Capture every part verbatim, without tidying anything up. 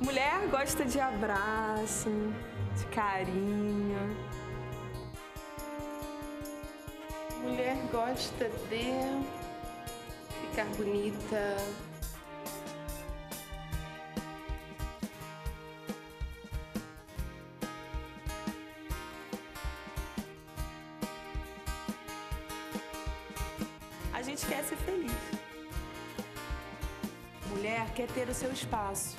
Mulher gosta de abraço, de carinho. Mulher gosta de ficar bonita. A gente quer ser feliz. Mulher quer ter o seu espaço.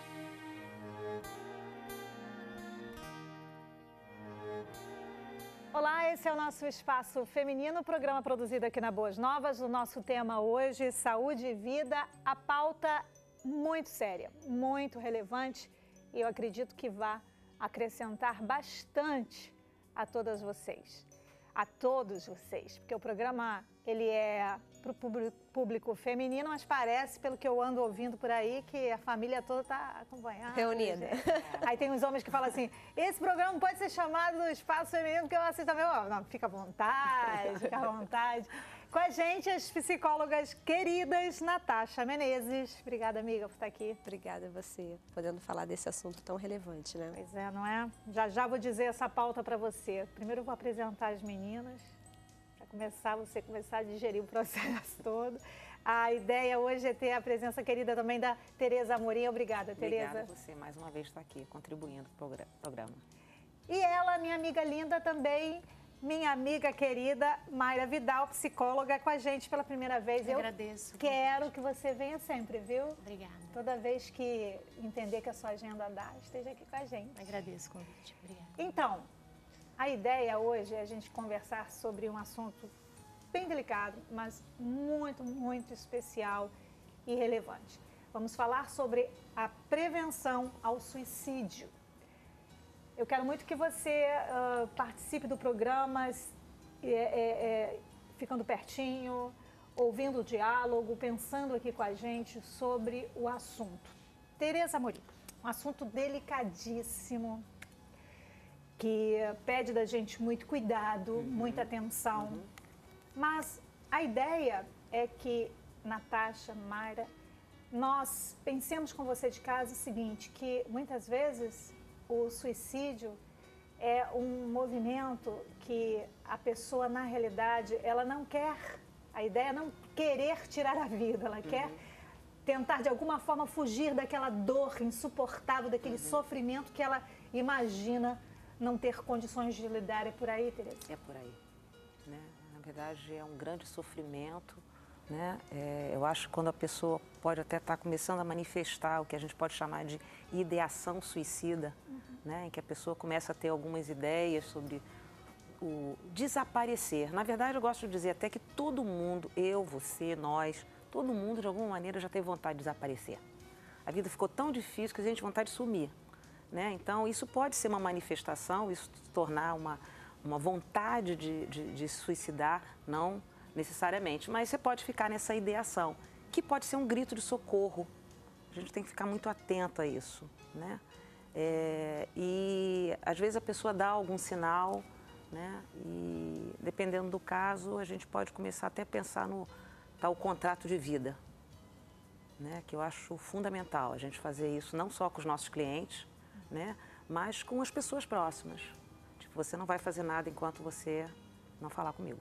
Olá, esse é o nosso Espaço Feminino, programa produzido aqui na Boas Novas. O nosso tema hoje, saúde e vida, a pauta muito séria, muito relevante e eu acredito que vai acrescentar bastante a todas vocês, a todos vocês, porque o programa ele é para o público feminino, mas parece, pelo que eu ando ouvindo por aí, que a família toda está acompanhando. Reunida. Aí tem uns homens que falam assim, esse programa pode ser chamado Espaço Feminino, porque eu assisto também. Oh, não, fica à vontade, fica à vontade. Com a gente, as psicólogas queridas, Natasha Menezes. Obrigada, amiga, por estar aqui. Obrigada a você, podendo falar desse assunto tão relevante, né? Pois é, não é? Já já vou dizer essa pauta para você. Primeiro eu vou apresentar as meninas. Começar, você começar a digerir o processo todo. A ideia hoje é ter a presença querida também da Tereza Amorim. Obrigada, Tereza. Obrigada a você, mais uma vez, estar aqui, contribuindo para o programa. E ela, minha amiga linda também, minha amiga querida, Mayra Vidal, psicóloga, com a gente pela primeira vez. Eu agradeço. Quero que você venha sempre, viu? Obrigada. Toda vez que entender que a sua agenda dá, esteja aqui com a gente. Agradeço o convite. Obrigada. Então, a ideia hoje é a gente conversar sobre um assunto bem delicado, mas muito, muito especial e relevante. Vamos falar sobre a prevenção ao suicídio. Eu quero muito que você uh, participe do programa, é, é, é, ficando pertinho, ouvindo o diálogo, pensando aqui com a gente sobre o assunto. Tereza Amorim, um assunto delicadíssimo, que pede da gente muito cuidado, uhum, muita atenção. Uhum. Mas a ideia é que, Natasha, Mayra, nós pensemos com você de casa o seguinte, que muitas vezes o suicídio é um movimento que a pessoa, na realidade, ela não quer, a ideia é não querer tirar a vida, ela uhum. quer tentar de alguma forma fugir daquela dor insuportável, daquele uhum. sofrimento que ela imagina não ter condições de lidar. É por aí, Tereza? É por aí, né? Na verdade, é um grande sofrimento, né? É, eu acho que quando a pessoa pode até estar começando a manifestar o que a gente pode chamar de ideação suicida, uhum. né? Em que a pessoa começa a ter algumas ideias sobre o desaparecer. Na verdade, eu gosto de dizer até que todo mundo, eu, você, nós, todo mundo, de alguma maneira, já teve vontade de desaparecer. A vida ficou tão difícil que a gente tem vontade de sumir. Né? Então, isso pode ser uma manifestação, isso se tornar uma, uma vontade de, de, de suicidar, não necessariamente, mas você pode ficar nessa ideação, que pode ser um grito de socorro. A gente tem que ficar muito atento a isso. Né? É, e, às vezes, a pessoa dá algum sinal, né? E, dependendo do caso, a gente pode começar até a pensar no tal contrato de vida, né? Que eu acho fundamental a gente fazer isso, não só com os nossos clientes, né? Mas com as pessoas próximas. Tipo, você não vai fazer nada enquanto você não falar comigo.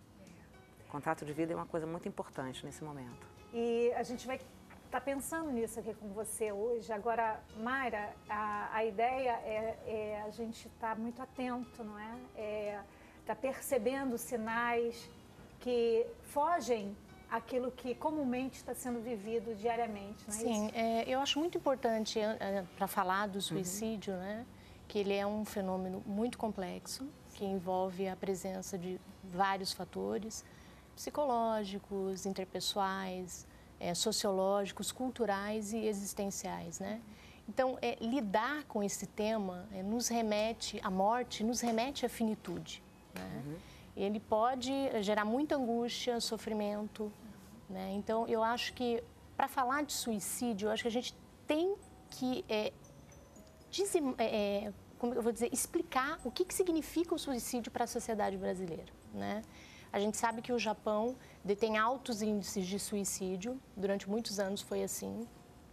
O contrato de vida é uma coisa muito importante nesse momento. E a gente vai estar pensando nisso aqui com você hoje. Agora, Mayra, a, a ideia é, é a gente estar muito atento, não é? É estar percebendo sinais que fogem aquilo que comumente está sendo vivido diariamente, não é Sim, isso? É, eu acho muito importante, é, para falar do suicídio, uhum. né, que ele é um fenômeno muito complexo, que envolve a presença de vários fatores psicológicos, interpessoais, é, sociológicos, culturais e existenciais, né? Então, é, lidar com esse tema é, nos remete, a morte nos remete à finitude, né? Uhum. Ele pode gerar muita angústia, sofrimento, né? Então, eu acho que, para falar de suicídio, eu acho que a gente tem que, é, dizim, é, como eu vou dizer, explicar o que, que significa o suicídio para a sociedade brasileira, né? A gente sabe que o Japão detém altos índices de suicídio, durante muitos anos foi assim.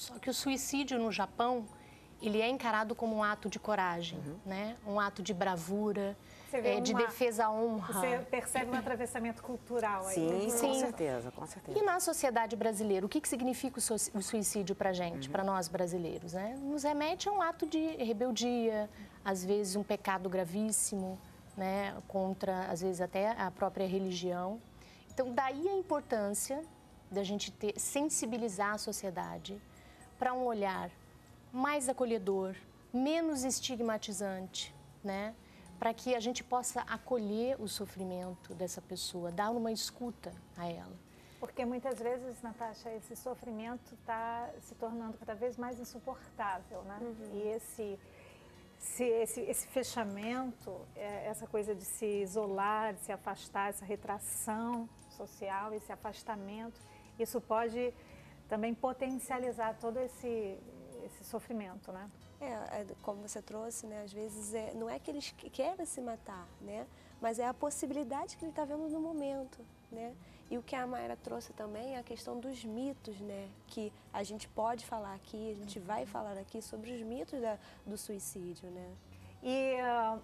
Só que o suicídio no Japão, ele é encarado como um ato de coragem, uhum. né? Um ato de bravura, é, de uma, defesa à honra. Você percebe um atravessamento cultural aí. Sim, né? com certeza, com certeza. E na sociedade brasileira, o que, que significa o suicídio para a gente, uhum. para nós brasileiros? Né? Nos remete a um ato de rebeldia, às vezes um pecado gravíssimo, né? Contra, às vezes, até a própria religião. Então, daí a importância da gente ter, sensibilizar a sociedade para um olhar mais acolhedor, menos estigmatizante, né? Para que a gente possa acolher o sofrimento dessa pessoa, dar uma escuta a ela. Porque muitas vezes, Natasha, esse sofrimento está se tornando cada vez mais insuportável, né? Uhum. E esse, se, esse, esse fechamento, essa coisa de se isolar, de se afastar, essa retração social, esse afastamento, isso pode também potencializar todo esse, esse sofrimento, né? É, como você trouxe, né? Às vezes é, não é que eles querem se matar, né? Mas é a possibilidade que ele está vendo no momento, né? E o que a Mayra trouxe também é a questão dos mitos, né? Que a gente pode falar aqui, a gente vai falar aqui sobre os mitos da, do suicídio, né? E uh,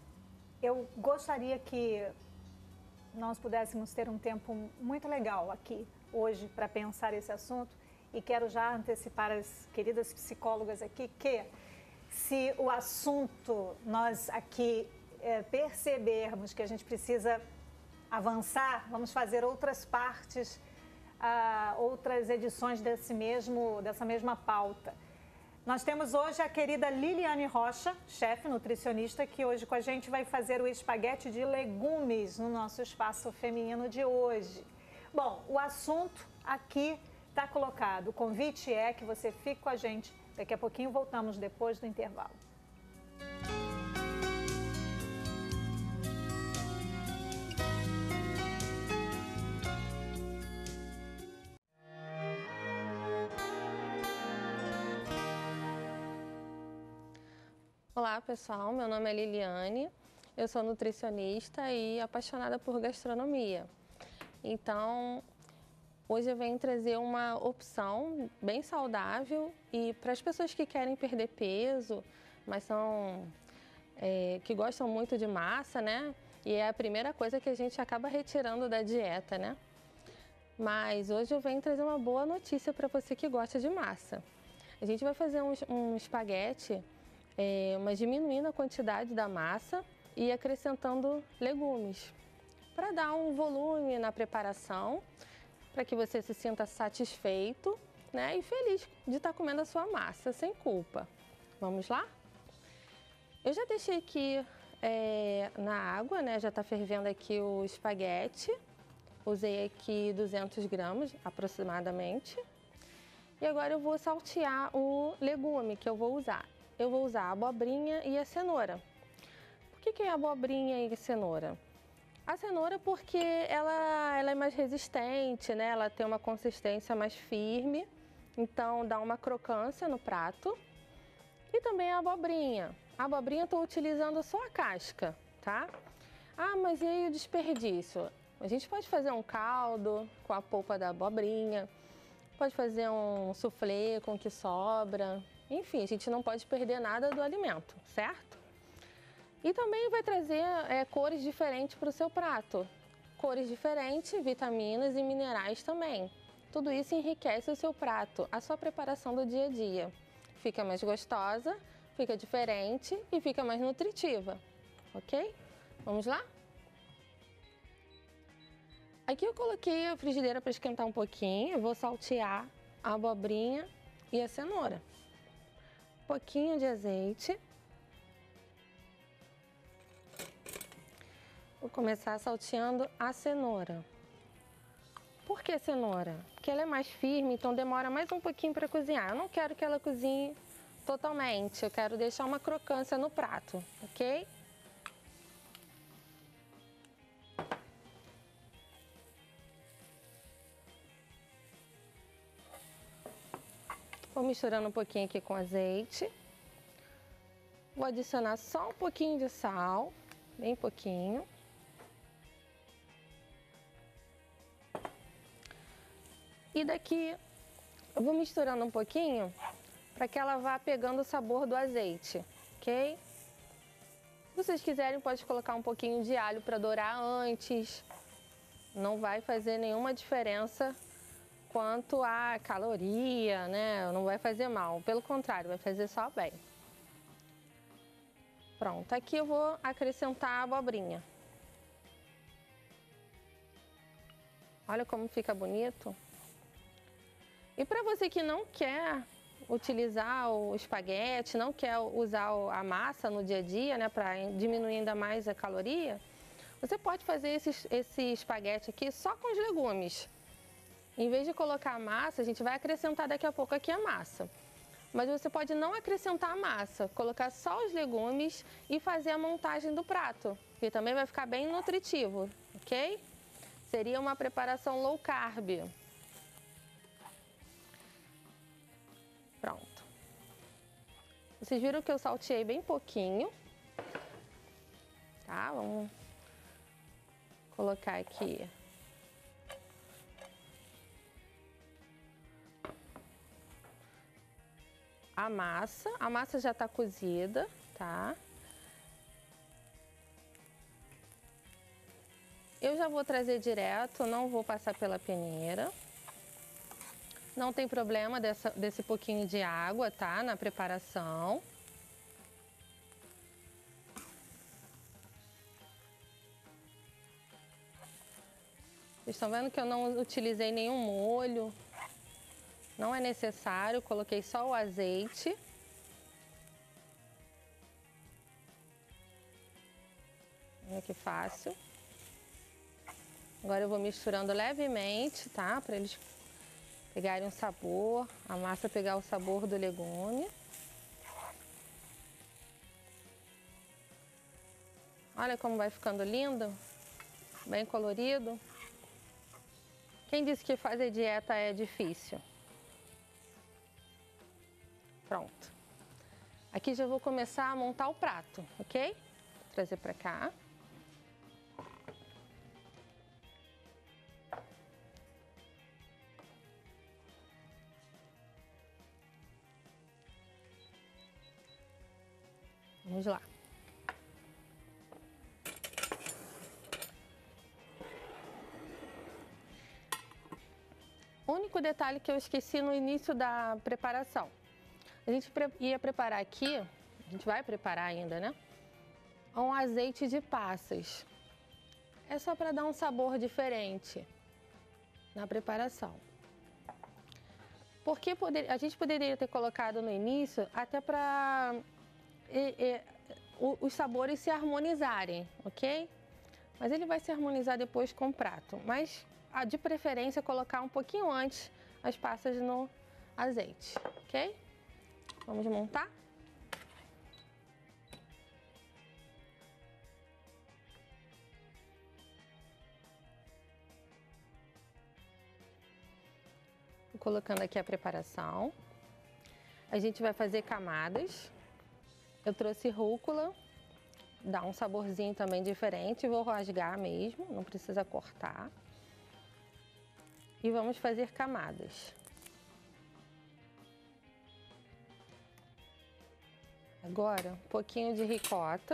eu gostaria que nós pudéssemos ter um tempo muito legal aqui hoje para pensar esse assunto, e quero já antecipar as queridas psicólogas aqui que, se o assunto nós aqui é, percebermos que a gente precisa avançar, vamos fazer outras partes, ah, outras edições desse mesmo, dessa mesma pauta. Nós temos hoje a querida Liliane Rocha, chefe nutricionista, que hoje com a gente vai fazer o espaguete de legumes no nosso espaço feminino de hoje. Bom, o assunto aqui está colocado. O convite é que você fique com a gente. Daqui a pouquinho voltamos depois do intervalo. Olá pessoal, meu nome é Liliane, eu sou nutricionista e apaixonada por gastronomia. Então, hoje eu venho trazer uma opção bem saudável e para as pessoas que querem perder peso, mas são é, que gostam muito de massa, né? E é a primeira coisa que a gente acaba retirando da dieta, né? Mas hoje eu venho trazer uma boa notícia para você que gosta de massa. A gente vai fazer um, um espaguete, é, mas diminuindo a quantidade da massa e acrescentando legumes, para dar um volume na preparação, para que você se sinta satisfeito, né, e feliz de estar comendo a sua massa, sem culpa. Vamos lá? Eu já deixei aqui é, na água, né, já está fervendo aqui o espaguete. Usei aqui duzentos gramas aproximadamente. E agora eu vou saltear o legume que eu vou usar. Eu vou usar a abobrinha e a cenoura. Por que que é a abobrinha e a cenoura? A cenoura porque ela, ela é mais resistente, né? Ela tem uma consistência mais firme, então dá uma crocância no prato. E também a abobrinha. A abobrinha eu estou utilizando só a casca, tá? Ah, mas e aí o desperdício? A gente pode fazer um caldo com a polpa da abobrinha, pode fazer um soufflé com o que sobra. Enfim, a gente não pode perder nada do alimento, certo? E também vai trazer é, cores diferentes para o seu prato. Cores diferentes, vitaminas e minerais também. Tudo isso enriquece o seu prato, a sua preparação do dia a dia. Fica mais gostosa, fica diferente e fica mais nutritiva, ok? Vamos lá? Aqui eu coloquei a frigideira para esquentar um pouquinho. Eu vou saltear a abobrinha e a cenoura. Um pouquinho de azeite. Vou começar salteando a cenoura. Por que cenoura? Porque ela é mais firme, então demora mais um pouquinho para cozinhar. Eu não quero que ela cozinhe totalmente, eu quero deixar uma crocância no prato, ok? Vou misturando um pouquinho aqui com azeite. Vou adicionar só um pouquinho de sal, bem pouquinho. E daqui Eu vou misturando um pouquinho para que ela vá pegando o sabor do azeite, ok? Se vocês quiserem, pode colocar um pouquinho de alho para dourar antes. Não vai fazer nenhuma diferença quanto à caloria, né? Não vai fazer mal, pelo contrário, vai fazer só bem. Pronto, aqui eu vou acrescentar a abobrinha. Olha como fica bonito. E para você que não quer utilizar o espaguete, não quer usar a massa no dia a dia, né, para diminuir ainda mais a caloria, você pode fazer esse, esse espaguete aqui só com os legumes. Em vez de colocar a massa, a gente vai acrescentar daqui a pouco aqui a massa. Mas você pode não acrescentar a massa, colocar só os legumes e fazer a montagem do prato, que também vai ficar bem nutritivo, ok? Seria uma preparação low carb. Pronto. Vocês viram que eu salteei bem pouquinho. Tá? Vamos colocar aqui. A massa. A massa já tá cozida, tá? Eu já vou trazer direto, não vou passar pela peneira. Não tem problema dessa, desse pouquinho de água, tá? Na preparação. Vocês estão vendo que eu não utilizei nenhum molho. Não é necessário, coloquei só o azeite. Olha que fácil. Agora eu vou misturando levemente, tá? Para eles pegarem um sabor, a massa pegar o sabor do legume. Olha como vai ficando lindo, bem colorido. Quem disse que fazer dieta é difícil? Pronto. Aqui já vou começar a montar o prato, ok? Vou trazer para cá. Vamos lá. O único detalhe que eu esqueci no início da preparação. A gente ia preparar aqui, a gente vai preparar ainda, né? Um azeite de passas. É só para dar um sabor diferente na preparação. Porque poder, a gente poderia ter colocado no início até para E, e, o, os sabores se harmonizarem, ok? Mas ele vai se harmonizar depois com o prato. Mas, a, de preferência, colocar um pouquinho antes as passas no azeite, ok? Vamos montar? Vou colocando aqui a preparação. A gente vai fazer camadas. Eu trouxe rúcula, dá um saborzinho também diferente, vou rasgar mesmo, não precisa cortar. E vamos fazer camadas. Agora, um pouquinho de ricota,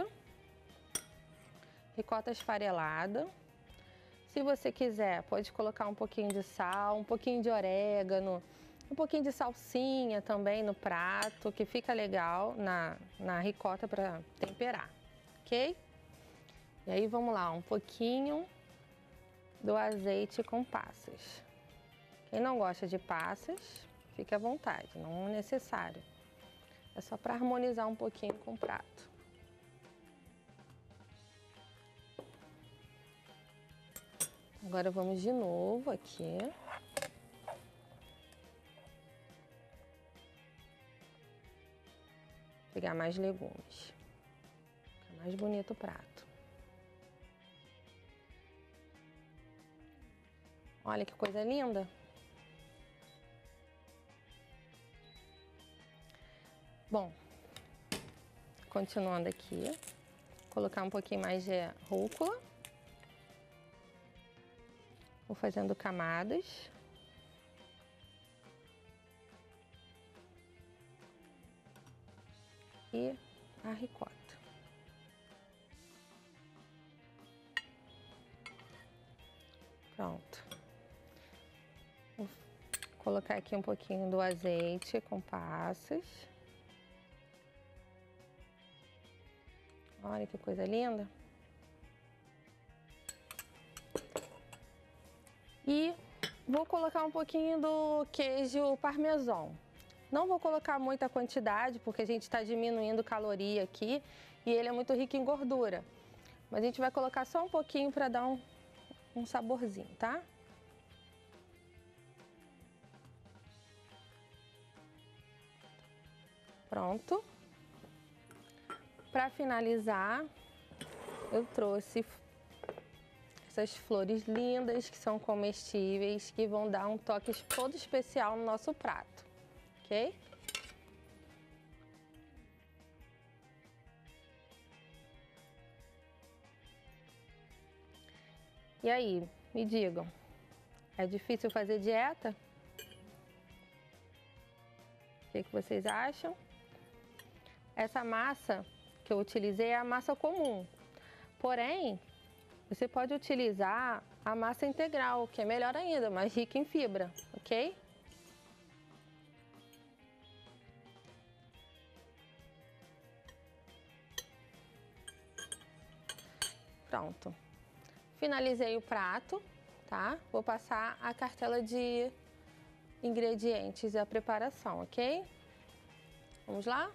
ricota esfarelada. Se você quiser, pode colocar um pouquinho de sal, um pouquinho de orégano, um pouquinho de salsinha também no prato, que fica legal na, na ricota para temperar, ok? E aí vamos lá, um pouquinho do azeite com passas. Quem não gosta de passas, fique à vontade, não é necessário. É só para harmonizar um pouquinho com o prato. Agora vamos de novo aqui. Pegar mais legumes. Fica mais bonito o prato. Olha que coisa linda. Bom, continuando aqui, colocar um pouquinho mais de rúcula. Vou fazendo camadas. e a ricota. Pronto. Vou colocar aqui um pouquinho do azeite com passas. Olha que coisa linda. E vou colocar um pouquinho do queijo parmesão. Não vou colocar muita quantidade, porque a gente está diminuindo caloria aqui e ele é muito rico em gordura. Mas a gente vai colocar só um pouquinho para dar um, um saborzinho, tá? Pronto. Para finalizar, eu trouxe essas flores lindas que são comestíveis, que vão dar um toque todo especial no nosso prato, ok? E aí, me digam, é difícil fazer dieta? O que que vocês acham? Essa massa que eu utilizei é a massa comum, porém, você pode utilizar a massa integral, que é melhor ainda, mais rica em fibra, ok? Pronto. Finalizei o prato, tá? Vou passar a cartela de ingredientes e a preparação, ok? Vamos lá?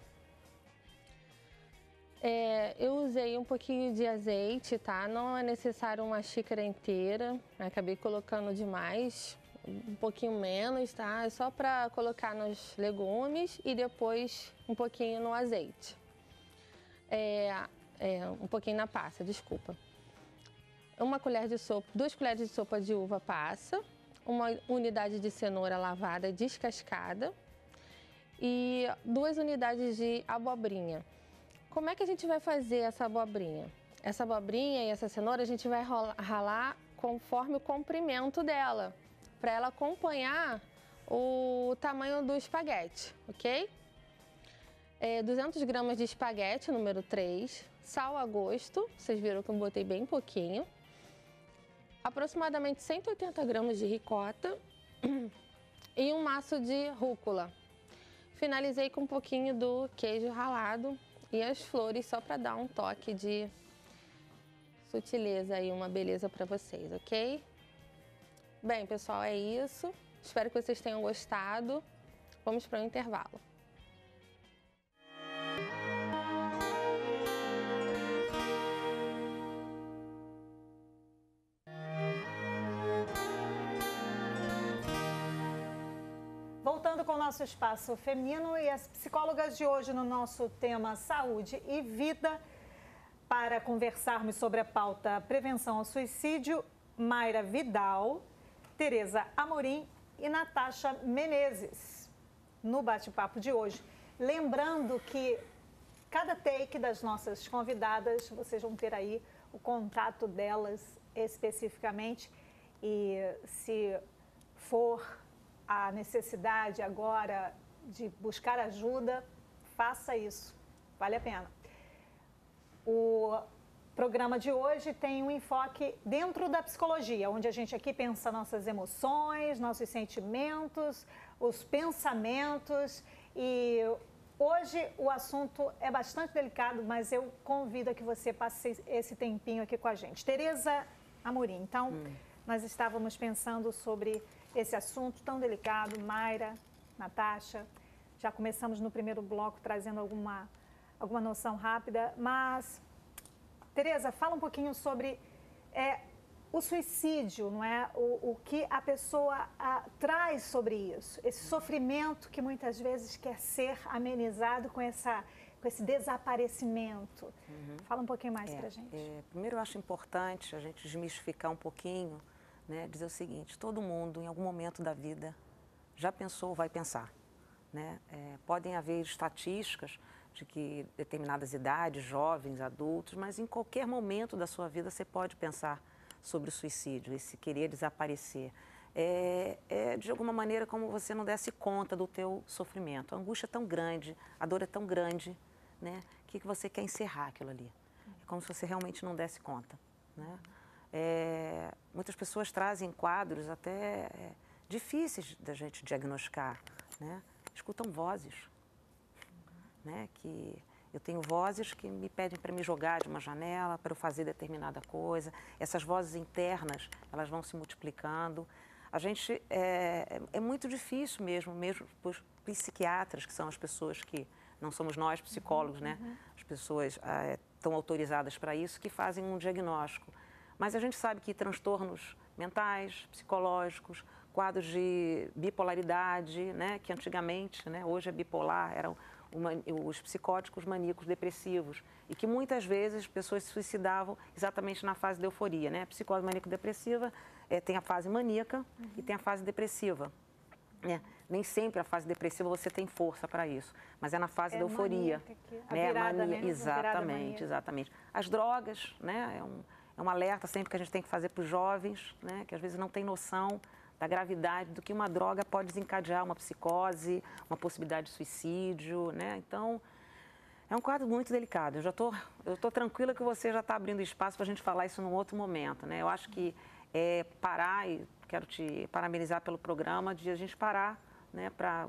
É, eu usei um pouquinho de azeite, tá? Não é necessário uma xícara inteira, acabei colocando demais, um pouquinho menos, tá? É só para colocar nos legumes e depois um pouquinho no azeite. É, é, um pouquinho na passa, desculpa. Uma colher de sopa, duas colheres de sopa de uva passa, uma unidade de cenoura lavada descascada e duas unidades de abobrinha. Como é que a gente vai fazer essa abobrinha? Essa abobrinha e essa cenoura a gente vai ralar conforme o comprimento dela, para ela acompanhar o tamanho do espaguete, ok? É, duzentos gramas de espaguete, número três, sal a gosto, vocês viram que eu botei bem pouquinho, aproximadamente cento e oitenta gramas de ricota e um maço de rúcula. Finalizei com um pouquinho do queijo ralado e as flores só para dar um toque de sutileza e uma beleza para vocês, ok? Bem, pessoal, é isso. Espero que vocês tenham gostado. Vamos para o intervalo. Voltando com o nosso espaço feminino e as psicólogas de hoje no nosso tema saúde e vida, para conversarmos sobre a pauta prevenção ao suicídio, Mayra Vidal, Tereza Amorim e Natasha Menezes, no bate-papo de hoje. Lembrando que cada take das nossas convidadas, vocês vão ter aí o contato delas especificamente e se for a necessidade agora de buscar ajuda, faça isso, vale a pena. O programa de hoje tem um enfoque dentro da psicologia, onde a gente aqui pensa nossas emoções, nossos sentimentos, os pensamentos e hoje o assunto é bastante delicado, mas eu convido a que você passe esse tempinho aqui com a gente. Tereza Amorim, então, hum. nós estávamos pensando sobre esse assunto tão delicado, Mayra, Natasha, já começamos no primeiro bloco trazendo alguma, alguma noção rápida, mas, Tereza, fala um pouquinho sobre é, o suicídio, não é? O, o que a pessoa a, traz sobre isso, esse sofrimento que muitas vezes quer ser amenizado com, essa, com esse desaparecimento. Uhum. Fala um pouquinho mais é, para a gente. É, primeiro, eu acho importante a gente desmistificar um pouquinho, né, dizer o seguinte, todo mundo, em algum momento da vida, já pensou ou vai pensar. Né? É, podem haver estatísticas de que determinadas idades, jovens, adultos, mas em qualquer momento da sua vida você pode pensar sobre o suicídio, esse querer desaparecer. É, é de alguma maneira como você não desse conta do teu sofrimento. A angústia é tão grande, a dor é tão grande, né? O que, que você quer encerrar aquilo ali. É como se você realmente não desse conta, né? É, muitas pessoas trazem quadros até é, difíceis da gente diagnosticar, né? Escutam vozes, né? Que eu tenho vozes que me pedem para me jogar de uma janela, para eu fazer determinada coisa. Essas vozes internas, elas vão se multiplicando. A gente, é, é muito difícil mesmo, mesmo para os psiquiatras, que são as pessoas que, não somos nós psicólogos, né? As pessoas é, estão autorizadas para isso, que fazem um diagnóstico. Mas a gente sabe que transtornos mentais, psicológicos, quadros de bipolaridade, né? Que antigamente, né? Hoje é bipolar, eram uma, os psicóticos maníacos depressivos, e que muitas vezes as pessoas se suicidavam exatamente na fase de euforia, né? A psicose maníaco-depressiva é, tem a fase maníaca uhum. e tem a fase depressiva. É, nem sempre a fase depressiva você tem força para isso, mas é na fase é da euforia. A né? virada, Mania, né? Exatamente, exatamente. As drogas, né? É um, é um alerta sempre que a gente tem que fazer para os jovens, né? Que às vezes não tem noção da gravidade do que uma droga pode desencadear uma psicose, uma possibilidade de suicídio, né? Então, é um quadro muito delicado. Eu já tô, eu tô tranquila que você já está abrindo espaço para a gente falar isso num outro momento, né? Eu acho que é parar, e quero te parabenizar pelo programa, de a gente parar, né, para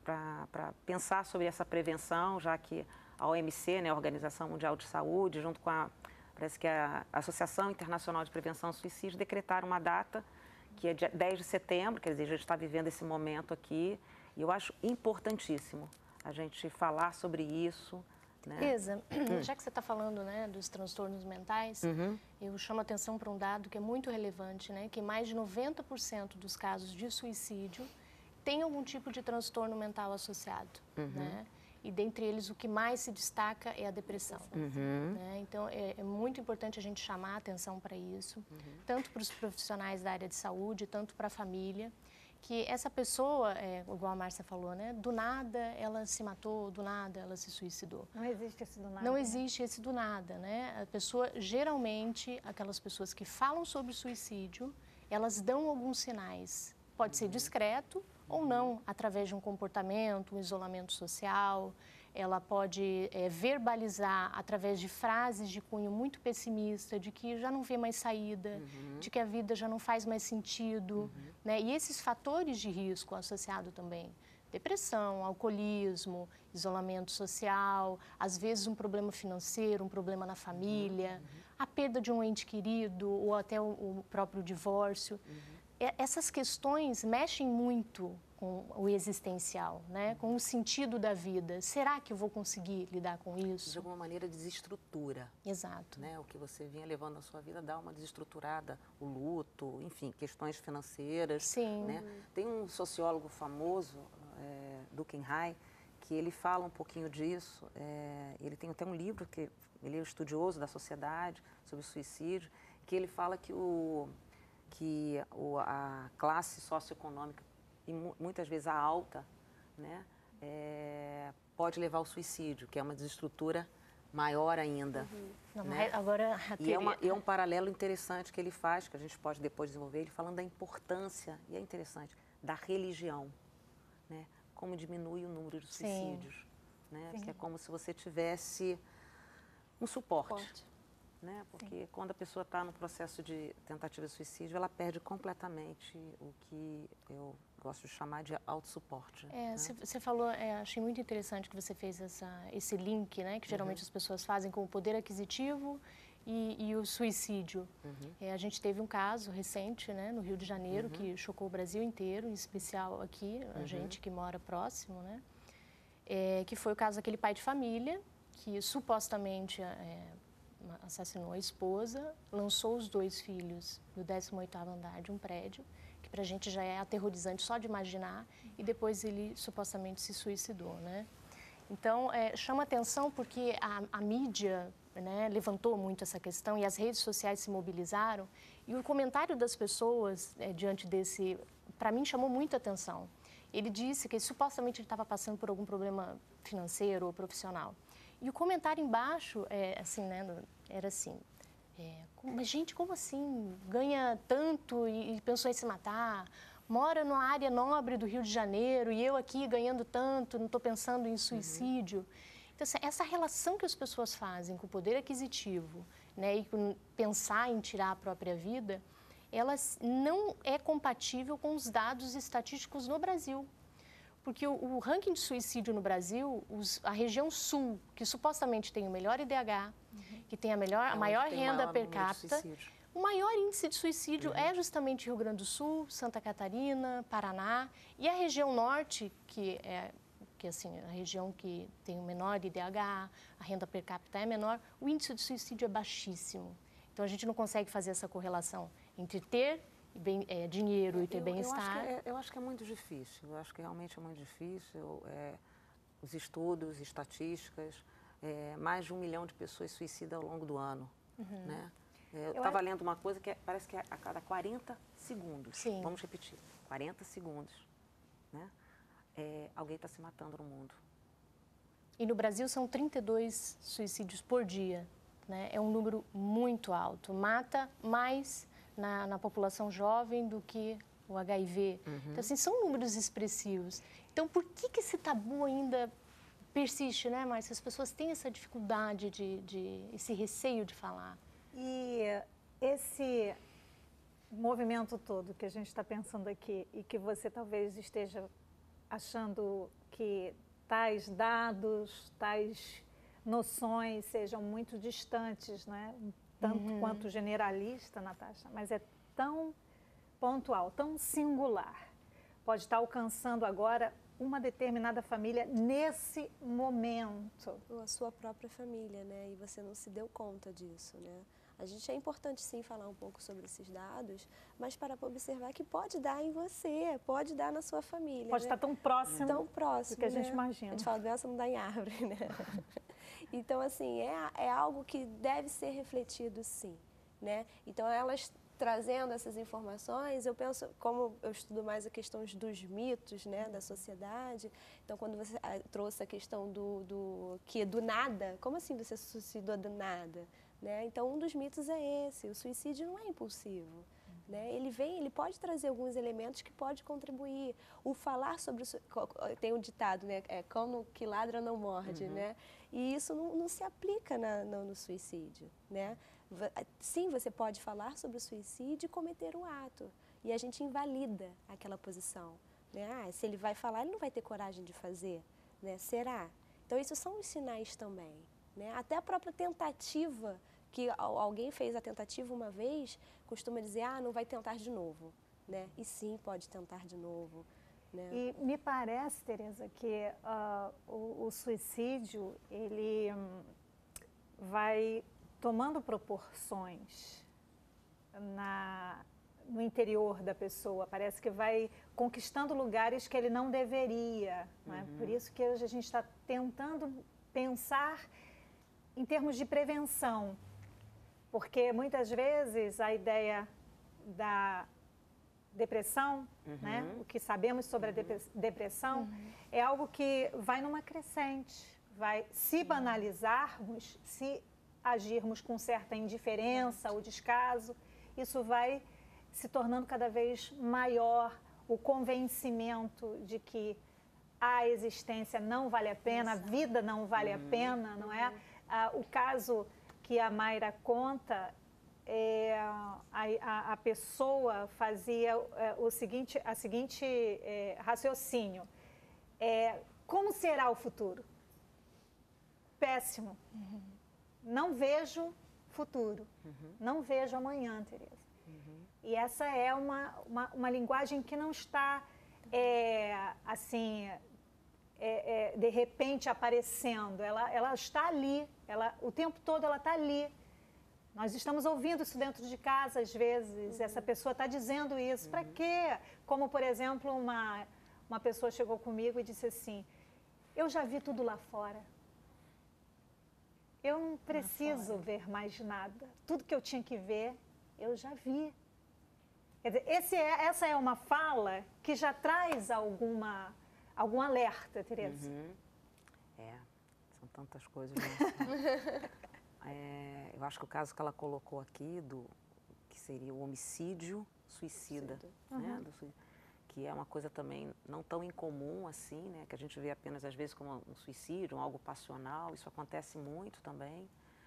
pensar sobre essa prevenção, já que a O M C, né, a Organização Mundial de Saúde, junto com a, parece que a Associação Internacional de Prevenção ao Suicídio, decretaram uma data que é dia dez de setembro, quer dizer, a gente está vivendo esse momento aqui, e eu acho importantíssimo a gente falar sobre isso. Né? Isa, já que você está falando, né, dos transtornos mentais, uhum. eu chamo a atenção para um dado que é muito relevante, né, que mais de noventa por cento dos casos de suicídio tem algum tipo de transtorno mental associado. Uhum. Né? E dentre eles o que mais se destaca é a depressão. Uhum. Né? Então é, é muito importante a gente chamar a atenção para isso, uhum. tanto para os profissionais da área de saúde, tanto para a família, que essa pessoa, é, igual a Márcia falou, né, do nada ela se matou, do nada ela se suicidou. Não existe esse do nada. Não né? existe esse do nada, né? A pessoa, geralmente, aquelas pessoas que falam sobre suicídio, elas dão alguns sinais. Pode ser discreto ou não, através de um comportamento, um isolamento social. Ela pode é, verbalizar através de frases de cunho muito pessimista, de que já não vê mais saída, uhum. de que a vida já não faz mais sentido. Uhum. Né? E esses fatores de risco associados também, depressão, alcoolismo, isolamento social, às vezes um problema financeiro, um problema na família, uhum. a perda de um ente querido ou até o, o próprio divórcio. Uhum. Essas questões mexem muito com o existencial, né? Com o sentido da vida. Será que eu vou conseguir lidar com isso? De alguma maneira desestrutura. Exato. Né? O que você vinha levando na sua vida dá uma desestruturada, o luto, enfim, questões financeiras. Sim. Né? Tem um sociólogo famoso, é, Durkheim, que ele fala um pouquinho disso. É, ele tem até um livro, que ele é um estudioso da sociedade, sobre suicídio, que ele fala que o... que a classe socioeconômica, e muitas vezes a alta, né, é, pode levar ao suicídio, que é uma desestrutura maior ainda. Uhum. Não, né? Agora, e é, uma, é um paralelo interessante que ele faz, que a gente pode depois desenvolver, ele falando da importância, e é interessante, da religião, né? Como diminui o número de suicídios. Né? Que é como se você tivesse um suporte. suporte. Né? Porque Sim. quando a pessoa está no processo de tentativa de suicídio, ela perde completamente o que eu gosto de chamar de autossuporte. Você é, né? falou, é, achei muito interessante que você fez essa, esse link, né? Que geralmente uhum. as pessoas fazem com o poder aquisitivo e, e o suicídio. Uhum. É, a gente teve um caso recente, né, no Rio de Janeiro, uhum. que chocou o Brasil inteiro, em especial aqui, a uhum. gente que mora próximo, né? É, que foi o caso daquele pai de família que supostamente... É, assassinou a esposa, lançou os dois filhos do décimo oitavo andar de um prédio, que pra gente já é aterrorizante só de imaginar, e depois ele supostamente se suicidou, né? Então, é, chama atenção porque a, a mídia, né, levantou muito essa questão e as redes sociais se mobilizaram, e o comentário das pessoas é, diante desse, para mim, chamou muita atenção. Ele disse que supostamente ele estava passando por algum problema financeiro ou profissional. E o comentário embaixo, é, assim, né, era assim, é, mas gente, como assim? Ganha tanto e, e pensou em se matar? Mora numa área nobre do Rio de Janeiro e eu aqui ganhando tanto, não estou pensando em suicídio. Uhum. Então, assim, essa relação que as pessoas fazem com o poder aquisitivo, né, e com pensar em tirar a própria vida, ela não é compatível com os dados estatísticos no Brasil. Porque o, o ranking de suicídio no Brasil, os, a região sul, que supostamente tem o melhor I D H, uhum. que tem a, melhor, a maior renda per capita, o maior índice de suicídio uhum. é justamente Rio Grande do Sul, Santa Catarina, Paraná. E a região norte, que é que, assim, a região que tem o menor I D H, a renda per capita é menor, o índice de suicídio é baixíssimo. Então, a gente não consegue fazer essa correlação entre ter Bem, é, dinheiro é, e ter bem-estar. Eu, eu acho que é muito difícil, eu acho que realmente é muito difícil. É, os estudos, estatísticas, é, mais de um milhão de pessoas suicidam ao longo do ano. Uhum. Né? É, eu estava acho... lendo uma coisa que é, parece que é a cada quarenta segundos, Sim. vamos repetir, quarenta segundos, né? É, alguém está se matando no mundo. E no Brasil são trinta e dois suicídios por dia, né? É um número muito alto, mata mais Na, na população jovem do que o H I V. Uhum. Então, assim, são números expressivos. Então, por que, que esse tabu ainda persiste, né, Márcia? As pessoas têm essa dificuldade, de, de, esse receio de falar. E esse movimento todo que a gente está pensando aqui e que você talvez esteja achando que tais dados, tais noções sejam muito distantes, né? Tanto uhum. quanto generalista, Natasha, mas é tão pontual, tão singular. Pode estar alcançando agora uma determinada família nesse momento. Ou a sua própria família, né? E você não se deu conta disso, né? A gente é importante sim falar um pouco sobre esses dados, mas para observar que pode dar em você, pode dar na sua família. Pode né? estar tão próximo, tão próximo do que a gente né? imagina. A gente fala, doença não dá em árvore, né? Então, assim, é, é algo que deve ser refletido, sim, né? Então, elas trazendo essas informações, eu penso, como eu estudo mais a questão dos mitos, né, da sociedade, então, quando você trouxe a questão do, do que do nada, como assim você se suicidou do nada? Né? Então, um dos mitos é esse, o suicídio não é impulsivo. Né? Ele vem, ele pode trazer alguns elementos que pode contribuir. O falar sobre o, tem um ditado, né? É cão que ladra não morde, uhum. né? E isso não, não se aplica na, no, no suicídio, né? Sim, você pode falar sobre o suicídio e cometer um ato. E a gente invalida aquela posição, né? Ah, se ele vai falar, ele não vai ter coragem de fazer, né? Será? Então, isso são os sinais também, né? Até a própria tentativa, que alguém fez a tentativa uma vez, costuma dizer, ah, não vai tentar de novo, né? E sim, pode tentar de novo, né? E me parece, Tereza, que uh, o, o suicídio, ele um, vai tomando proporções na, no interior da pessoa, parece que vai conquistando lugares que ele não deveria, uhum. né? Por isso que hoje a gente está tentando pensar em termos de prevenção, porque muitas vezes a ideia da depressão, uhum. né, o que sabemos sobre uhum. a depressão, uhum. é algo que vai numa crescente, vai se banalizarmos, se agirmos com certa indiferença ou descaso, isso vai se tornando cada vez maior o convencimento de que a existência não vale a pena, Exato. A vida não vale uhum. a pena, não é? Ah, o caso que a Mayra conta, é, a, a, a pessoa fazia é, o seguinte, a seguinte é, raciocínio, é, como será o futuro? Péssimo. Uhum. Não vejo futuro, uhum. não vejo amanhã, Tereza. Uhum. E essa é uma, uma, uma linguagem que não está, é, assim... É, é, de repente aparecendo, ela, ela está ali, ela, o tempo todo ela está ali. Nós estamos ouvindo isso dentro de casa, às vezes, uhum. essa pessoa está dizendo isso, uhum. para quê? Como, por exemplo, uma, uma pessoa chegou comigo e disse assim, eu já vi tudo lá fora, eu não preciso ver mais nada, tudo que eu tinha que ver, eu já vi. Quer dizer, esse é, essa é uma fala que já traz alguma... algum alerta, Tereza? Uhum. É, são tantas coisas. Né? é, eu acho que o caso que ela colocou aqui, do, que seria o homicídio suicida, uhum. né? Do, que é uma coisa também não tão incomum assim, né? Que a gente vê apenas às vezes como um suicídio, um algo passional, isso acontece muito também.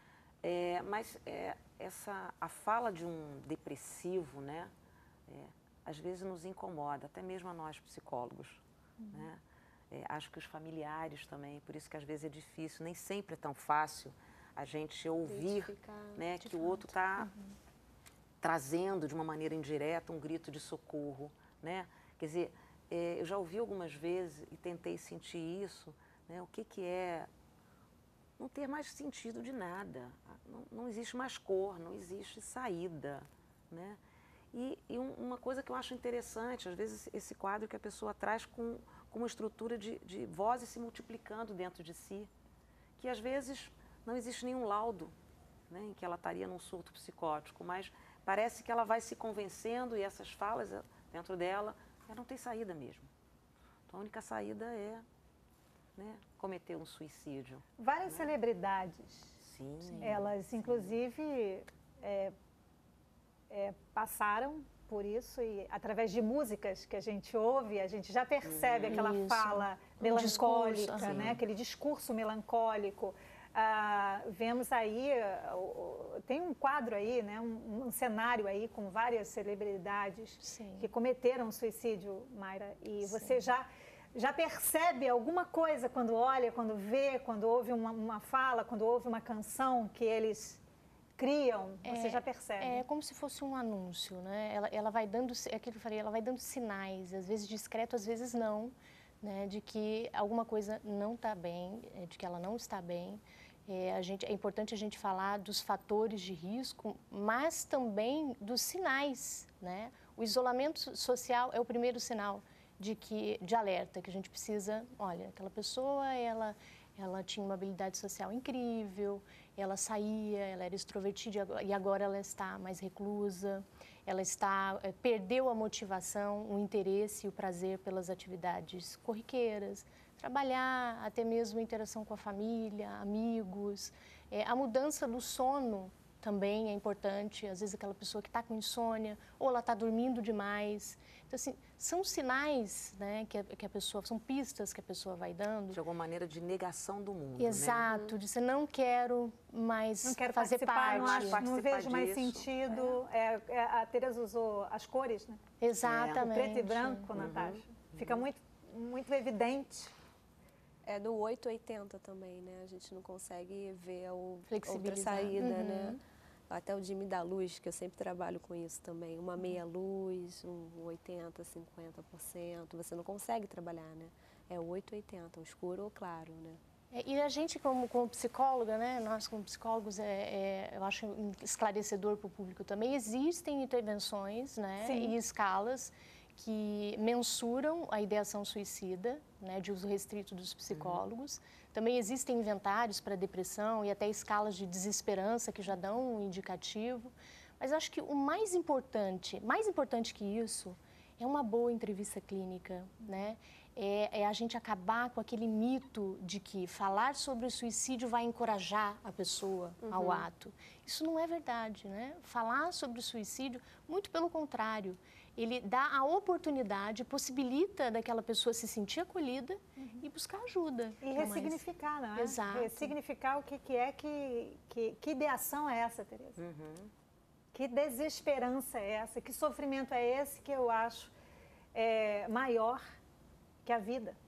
É, mas é, essa, a fala de um depressivo, né? É, às vezes nos incomoda, até mesmo a nós psicólogos, uhum. né? É, acho que os familiares também, por isso que às vezes é difícil, nem sempre é tão fácil a gente ouvir, né, que o outro está uhum. trazendo de uma maneira indireta um grito de socorro, né? Quer dizer, é, eu já ouvi algumas vezes e tentei sentir isso, né? O que que é não ter mais sentido de nada, não, não existe mais cor, não existe saída, né? E, e um, uma coisa que eu acho interessante, às vezes esse quadro que a pessoa traz com, com uma estrutura de, de vozes se multiplicando dentro de si, que às vezes não existe nenhum laudo, né, em que ela estaria num surto psicótico, mas parece que ela vai se convencendo e essas falas dentro dela, ela não tem saída mesmo. Então a única saída é, né, cometer um suicídio. Várias né? celebridades, sim, elas sim. inclusive é, é, passaram por isso e através de músicas que a gente ouve, a gente já percebe hum, aquela isso. fala melancólica, discurso, né? Aquele discurso melancólico. Ah, vemos aí, uh, tem um quadro aí, né? um, um cenário aí com várias celebridades Sim. que cometeram suicídio, Mayra, e Sim. você já, já percebe alguma coisa quando olha, quando vê, quando ouve uma, uma fala, quando ouve uma canção que eles criam, você é, já percebe? É como se fosse um anúncio, né? Ela, ela vai dando, é aquilo que eu falei, ela vai dando sinais, às vezes discreto, às vezes não, né? De que alguma coisa não está bem, de que ela não está bem. É, a gente, é importante a gente falar dos fatores de risco, mas também dos sinais, né? O isolamento social é o primeiro sinal de, que, de alerta, que a gente precisa, olha, aquela pessoa, ela... Ela tinha uma habilidade social incrível, ela saía, ela era extrovertida e agora ela está mais reclusa, ela está, perdeu a motivação, o interesse e o prazer pelas atividades corriqueiras, trabalhar, até mesmo interação com a família, amigos, é, a mudança do sono também é importante, às vezes aquela pessoa que está com insônia ou ela está dormindo demais. Então, assim, são sinais, né, que a, que a pessoa, são pistas que a pessoa vai dando. De alguma maneira de negação do mundo, Exato, né? de dizer, não quero mais não quero fazer parte. Não, acho, não vejo mais sentido. É. É, a Tereza usou as cores, né? Exatamente. É. O preto e branco, uhum. Natasha. Uhum. Fica muito, muito evidente. É do oito oitenta também, né? A gente não consegue ver a outra saída, uhum. né? Até o Jimmy da luz, que eu sempre trabalho com isso também. Uma meia luz, um oitenta, cinquenta por cento. Você não consegue trabalhar, né? É o oito oitenta, o escuro ou claro, né? É, e a gente, como, como psicóloga, né? Nós, como psicólogos, é, é, eu acho esclarecedor para o público também. Existem intervenções, né? Sim. E escalas que mensuram a ideação suicida, né, de uso restrito dos psicólogos. Uhum. Também existem inventários para depressão e até escalas de desesperança que já dão um indicativo. Mas acho que o mais importante, mais importante que isso, é uma boa entrevista clínica, né? É, é a gente acabar com aquele mito de que falar sobre o suicídio vai encorajar a pessoa uhum. ao ato. Isso não é verdade, né? Falar sobre o suicídio, muito pelo contrário, ele dá a oportunidade, possibilita daquela pessoa se sentir acolhida uhum. e buscar ajuda. E ressignificar, não é? Exato. Ressignificar o que, que é, que, que, que ideação é essa, Tereza? Uhum. Que desesperança é essa? Que sofrimento é esse que eu acho é, maior que a vida?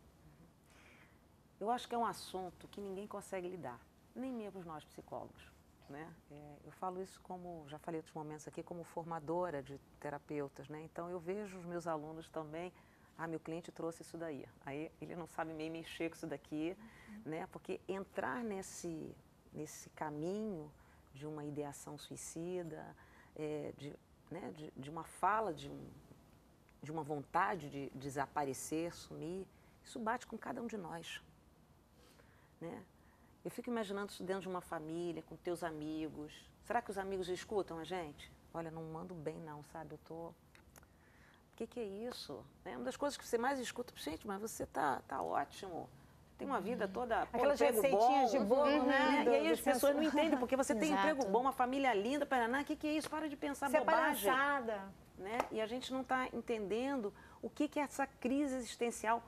Eu acho que é um assunto que ninguém consegue lidar, nem mesmo nós psicólogos. Né? É, eu falo isso como, já falei em outros momentos aqui, como formadora de terapeutas, né? Então eu vejo os meus alunos também, ah, meu cliente trouxe isso daí, aí ele não sabe meio mexer com isso daqui, uhum. né? Porque entrar nesse, nesse caminho de uma ideação suicida, é, de, né, de, de uma fala, de, um, de uma vontade de desaparecer, sumir, isso bate com cada um de nós, né? Eu fico imaginando isso dentro de uma família, com teus amigos. Será que os amigos escutam a gente? Olha, não mando bem não, sabe? Eu tô... O que, que é isso? É uma das coisas que você mais escuta. Gente, mas você tá, tá ótimo. Tem uma vida toda... Aquelas receitinhas de bolo, uhum, né? E aí as pessoas não entendem, porque você tem um emprego bom, uma família linda, paraná. O que, que é isso? Para de pensar você bobagem. Palhaçada. né? E a gente não está entendendo o que, que é essa crise existencial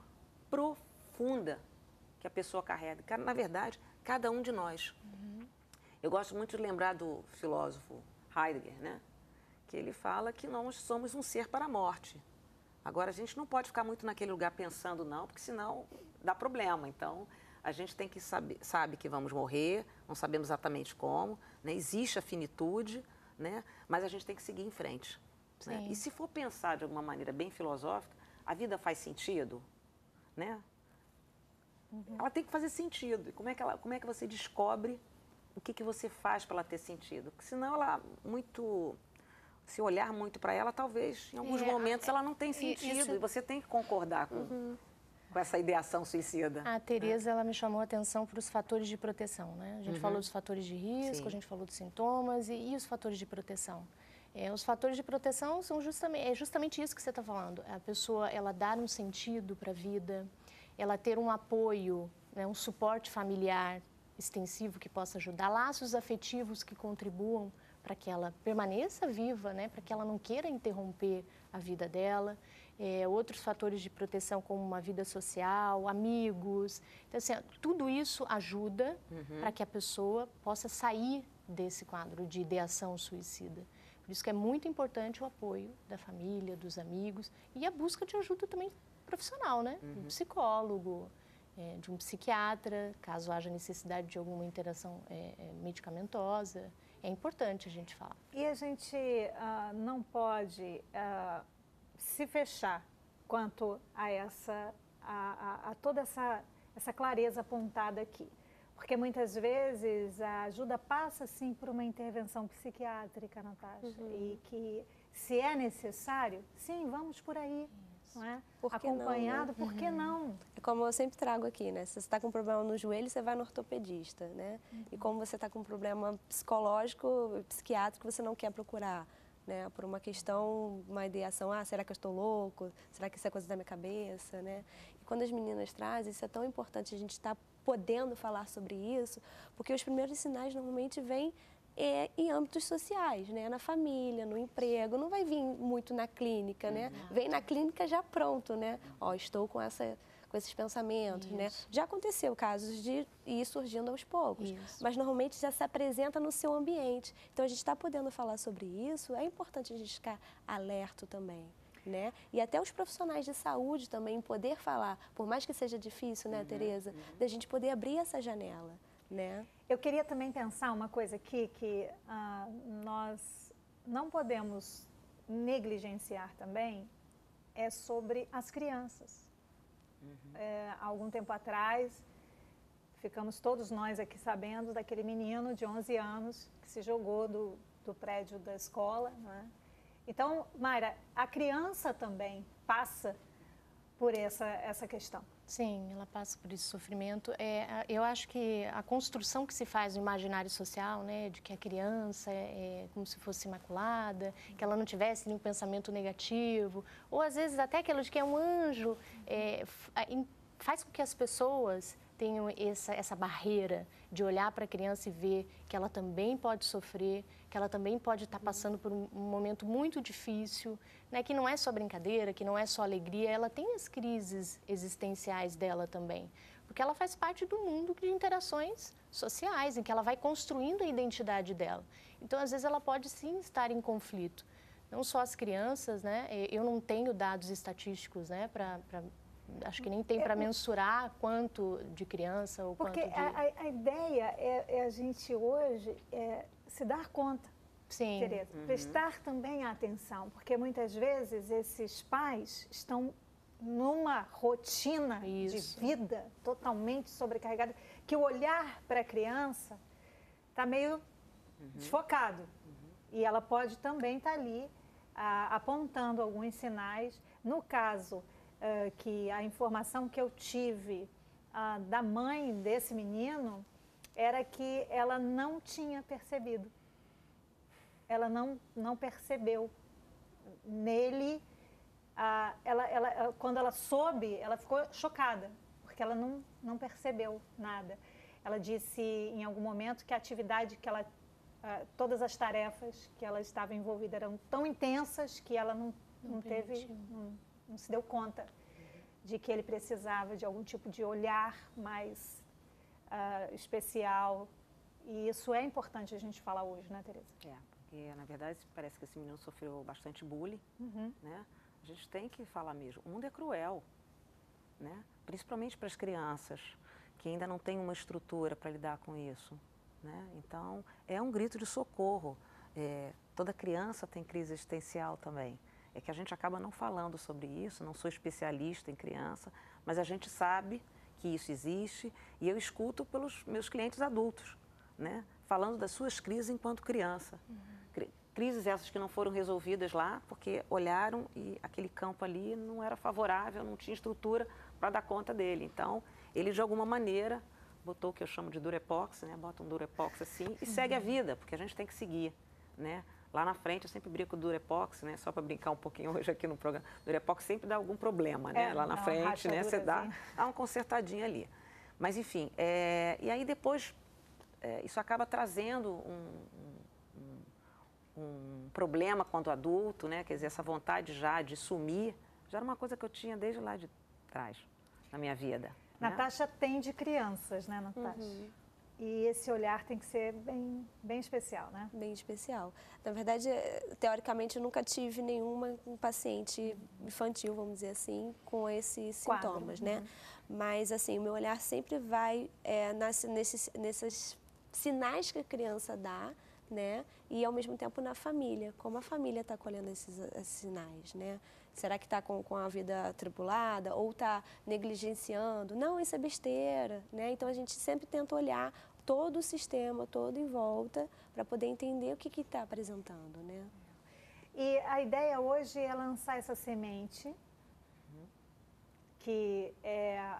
profunda que a pessoa carrega. Na verdade, cada um de nós. Uhum. Eu gosto muito de lembrar do filósofo Heidegger, né? Que ele fala que nós somos um ser para a morte. Agora, a gente não pode ficar muito naquele lugar pensando não, porque senão dá problema. Então, a gente tem que saber, sabe que vamos morrer, não sabemos exatamente como, né? Existe a finitude, né? Mas a gente tem que seguir em frente. Né? E se for pensar de alguma maneira bem filosófica, a vida faz sentido, né? Uhum. Ela tem que fazer sentido. E como é que, ela, como é que você descobre o que, que você faz para ela ter sentido? Porque senão ela muito... Se olhar muito para ela, talvez, em alguns é, momentos, é, ela não tem sentido. Isso... E você tem que concordar com, uhum. com essa ideação suicida. A Tereza, né? Ela me chamou a atenção para os fatores de proteção, né? A gente uhum. falou dos fatores de risco, Sim. a gente falou dos sintomas e, e os fatores de proteção. É, os fatores de proteção são justamente, é justamente isso que você está falando. A pessoa, ela dar um sentido para a vida, ela ter um apoio, né, um suporte familiar extensivo que possa ajudar, laços afetivos que contribuam para que ela permaneça viva, né, para que ela não queira interromper a vida dela. É, outros fatores de proteção, como uma vida social, amigos. Então, assim, tudo isso ajuda uhum. para que a pessoa possa sair desse quadro de ideação suicida. Por isso que é muito importante o apoio da família, dos amigos e a busca de ajuda também profissional, né? Uhum. De um psicólogo, é, de um psiquiatra, caso haja necessidade de alguma interação é, é, medicamentosa. É importante a gente falar. E a gente uh, não pode uh, se fechar quanto a, essa, a, a, a toda essa, essa clareza apontada aqui. Porque muitas vezes a ajuda passa, sim, por uma intervenção psiquiátrica, Natasha. Uhum. E que, se é necessário, sim, vamos por aí. Não é? Por que Acompanhado, não, né? por que não? É como eu sempre trago aqui, né? Se você está com um problema no joelho, você vai no ortopedista, né? Uhum. E como você está com um problema psicológico, psiquiátrico, você não quer procurar, né? Por uma questão, uma ideação, ah, será que eu estou louco? Será que isso é coisa da minha cabeça, né? E quando as meninas trazem, isso é tão importante a gente estar tá podendo falar sobre isso, porque os primeiros sinais normalmente vêm É, em âmbitos sociais, né? Na família, no emprego, não vai vir muito na clínica, né? Uhum. Vem na clínica já pronto, né? Ó, estou com, essa, com esses pensamentos, isso. né? Já aconteceu casos de ir surgindo aos poucos, isso. mas normalmente já se apresenta no seu ambiente. Então, a gente está podendo falar sobre isso, é importante a gente ficar alerta também. Né? E até os profissionais de saúde também poder falar, por mais que seja difícil, né, uhum. Tereza, uhum. da gente poder abrir essa janela, né? Eu queria também pensar uma coisa aqui que ah, nós não podemos negligenciar também, é sobre as crianças. Uhum. É, há algum tempo atrás, ficamos todos nós aqui sabendo daquele menino de onze anos que se jogou do, do prédio da escola, né? Então, Mayra, a criança também passa por essa, essa questão. Sim, ela passa por esse sofrimento. É, eu acho que a construção que se faz no imaginário social, né, de que a criança é, é como se fosse imaculada, que ela não tivesse nenhum pensamento negativo, ou às vezes até aquilo de que é um anjo, é, faz com que as pessoas tenham essa, essa barreira de olhar para a criança e ver que ela também pode sofrer, que ela também pode estar passando por um, um momento muito difícil, né, que não é só brincadeira, que não é só alegria, ela tem as crises existenciais dela também, porque ela faz parte do mundo de interações sociais, em que ela vai construindo a identidade dela. Então, às vezes, ela pode sim estar em conflito. Não só as crianças, né, eu não tenho dados estatísticos, né, para... Acho que nem tem para mensurar quanto de criança ou Porque quanto de... Porque a, a ideia é, é a gente hoje é, se dar conta, Sim. Tereza, Uhum. prestar também atenção, porque muitas vezes esses pais estão numa rotina Isso. de vida totalmente sobrecarregada, que o olhar para a criança está meio uhum. desfocado. Uhum. E ela pode também estar tá ali a, apontando alguns sinais. No caso... Uh, que a informação que eu tive uh, da mãe desse menino era que ela não tinha percebido. Ela não, não percebeu nele. Uh, ela, ela, quando ela soube, ela ficou chocada, porque ela não, não percebeu nada. Ela disse em algum momento que a atividade que ela uh, todas as tarefas que ela estava envolvida eram tão intensas que ela não, não, não teve, não, não se deu conta de que ele precisava de algum tipo de olhar mais uh, especial. E isso é importante a gente falar hoje, né, Tereza? É, porque na verdade parece que esse menino sofreu bastante bullying, uhum. né? A gente tem que falar mesmo. O mundo é cruel, né? Principalmente para as crianças, que ainda não têm uma estrutura para lidar com isso, né? Então, é um grito de socorro. É, toda criança tem crise existencial também. É que a gente acaba não falando sobre isso, não sou especialista em criança, mas a gente sabe que isso existe e eu escuto pelos meus clientes adultos, né? Falando das suas crises enquanto criança. Uhum. Crises essas que não foram resolvidas lá porque olharam e aquele campo ali não era favorável, não tinha estrutura para dar conta dele. Então, ele de alguma maneira botou o que eu chamo de durepox, né? Bota um durepox assim e uhum. segue a vida, porque a gente tem que seguir, né? Lá na frente, eu sempre brinco com o durepox, né? Só para brincar um pouquinho hoje aqui no programa. O durepox sempre dá algum problema, né? É, Lá na frente, né? Você dá, dá uma consertadinha ali. Mas, enfim, é... e aí depois, é... isso acaba trazendo um, um, um problema quando adulto, né? Quer dizer, essa vontade já de sumir, já era uma coisa que eu tinha desde lá de trás, na minha vida. Natasha né? tem de crianças, né, Natasha? Uhum. E esse olhar tem que ser bem, bem especial, né? Bem especial. Na verdade, teoricamente, eu nunca tive nenhuma paciente infantil, vamos dizer assim, com esses Quadro. sintomas, né? Uhum. Mas, assim, o meu olhar sempre vai é, nas, nesses, nesses sinais que a criança dá, né? E, ao mesmo tempo, na família. Como a família está colhendo esses, esses sinais, né? Será que está com, com a vida atribulada ou está negligenciando? Não, isso é besteira, né? Então, a gente sempre tenta olhar todo o sistema, todo em volta, para poder entender o que está apresentando, né? E a ideia hoje é lançar essa semente, uhum. que é